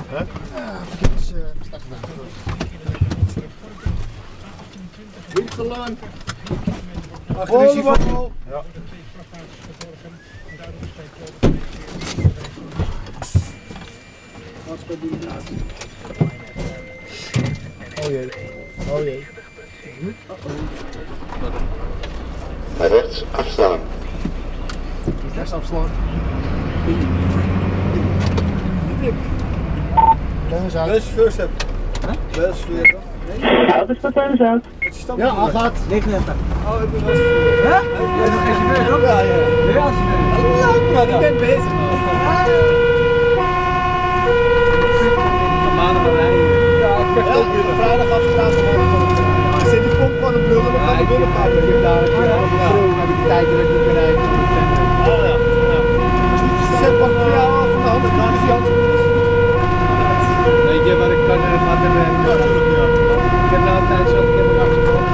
start gedaan. Wintelaan. Agressief voetbal. Ja. Oh jee. Oh jee. Rechts afslaan. Rechts afslaan. West first up. West first up. Ja, dat is wat aan de Ja, al gaat. 39. Oh, ik ben West first. Ja? Jij bent nog even ook? Ja, ja. Ja, als je Ik ben bezig. Maandag gaan wij hier. Ja, ik vecht ook weer. Vrijdag afgestaan van ik zit die pomp van de brullen, dan kan ik binnen gaan. Ik heb daar heb ik tijd dat ik niet kan rijden. Oh ja. Zet pak voor jou af van de hand. Dan is die hand. Weet je wat ik kan gaat er ja, natuurlijk ja. Ik heb nou een tijd zo, ik heb een actie gehad.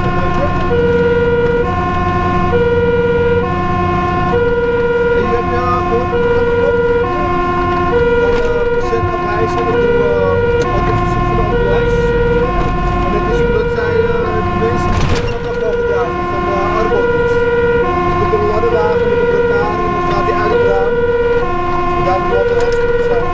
En je hebt ja gehoord wat er komt. Dan patiënt afwijzen, dat doen we altijd verzoek voor de ambulance. En dat is omdat zij die mensen die wat af mogen dragen van de arbeidsdienst. Er komt een ladderwagen met een blokkade en dan staat die uit het raam. En daar moet altijd hartstikke zijn.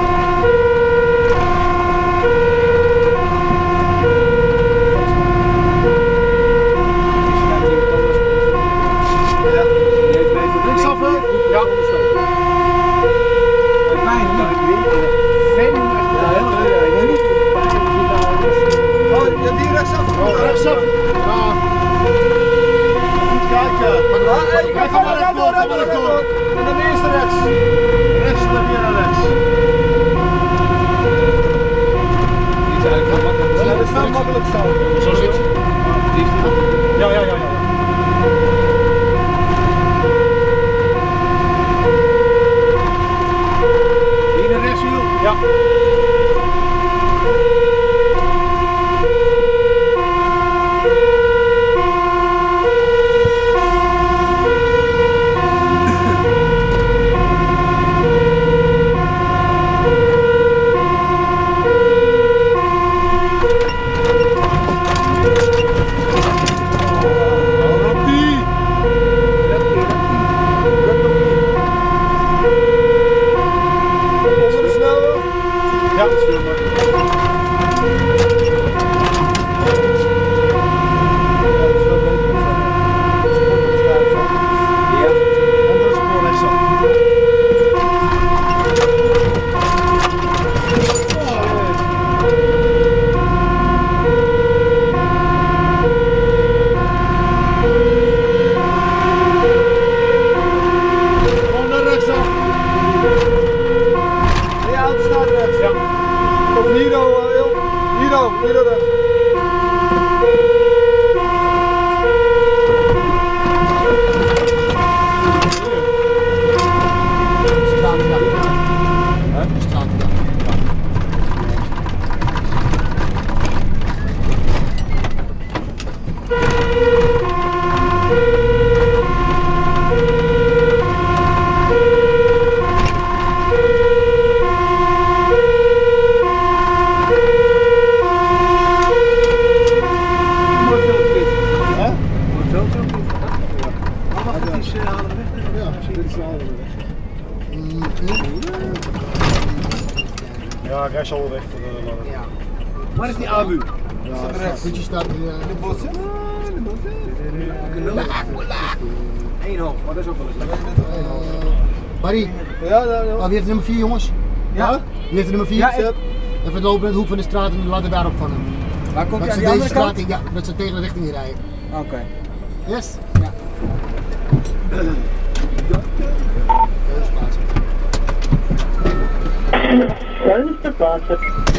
Ja, rechts al weg voor de lange. Ja. Waar is die ABU? Ja, rechts. Voetje staat in de bossen. Eén hoog, maar dat is ook wel eens lekker. Barry, wie heeft nummer 4 jongens? Ja? Wie heeft nummer 4? Ja, even lopen in de hoek van de straat en laten daar opvangen. Waar komt hij aan die andere kant? Ja, dat ze tegen de richting rijden. Oké. Yes? Ja. Plaatsen.